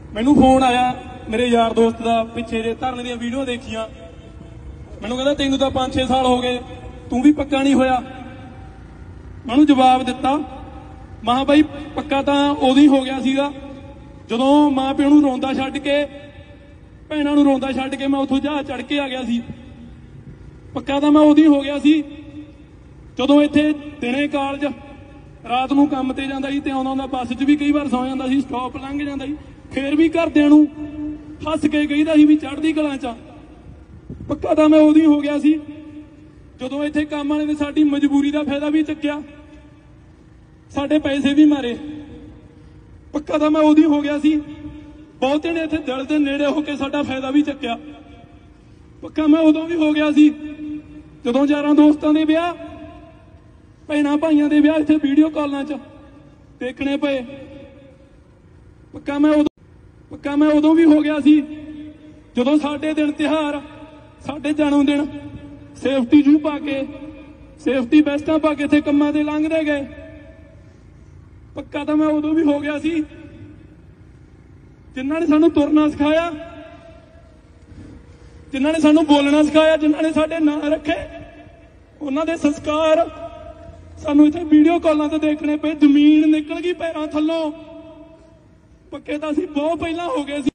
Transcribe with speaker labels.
Speaker 1: मैनू फोन आया मेरे यार दोस्त का, पिछे जे धरने दी वीडियो देखिया, मैनू कहता तेनू तो 5-6 साल हो गए, तू भी पक्का नहीं होया। मैं जवाब दिता, महा बई पक्का तो उदों ही हो गया सीगा जदों मां प्यो नूं रोंदा छड्ड के, भैणां नूं रोंदा छड्ड के मैं उत्थों जहाज चढ़ के आ गया सी। पक्का तो मैं उदों ही हो गया सी जदों इत्थे दिने कालज, रात नूं काम ते जांदा सी ते आउंदा बस च भी कई बार सौ जांदा सी, स्टॉप लंघ जांदा सी, फिर भी घरदिआं नूं हस के कहीदा सी भी चढ़दी कलां च। पक्का तो मैं उदों ही हो गया सी जदों इत्थे काम वाले ने साडी मजबूरी का फायदा भी चुक्या, साडे पैसे भी मारे। पक्का तो मैं उदों ही हो गया सी बहुते ने इत्थे दिल दे नेड़े होके साडा फायदा भी चुक्या। पक्का मैं उदों भी हो गया सी जदों यारां दोस्तां दे विआह, भैणां भाइयां दे विआह इत्थे वीडियो कॉलां च देखने पे। पक्का मैं उदों भी हो गया सी जदों साडे दिन तिहार, साडे जन्म दिन सेफ्टी शू पा के, सेफ्टी वेस्टां पा के इत्थे कम्मां ते लंघदे गए। पक्का तो मैं उदों भी हो गया सी जिन्हां ने सानू तुरना सिखाया, जिन्हां ने सानू बोलना सिखाया, जिन्हां ने साडे नां रखे, उन्हां दे संस्कार सानू इत्थे वीडियो कॉलां ते देखने पे। जमीन निकल गई पैरां थल्लों, पक्के तो असीं बहुत पहलां हो गए सी।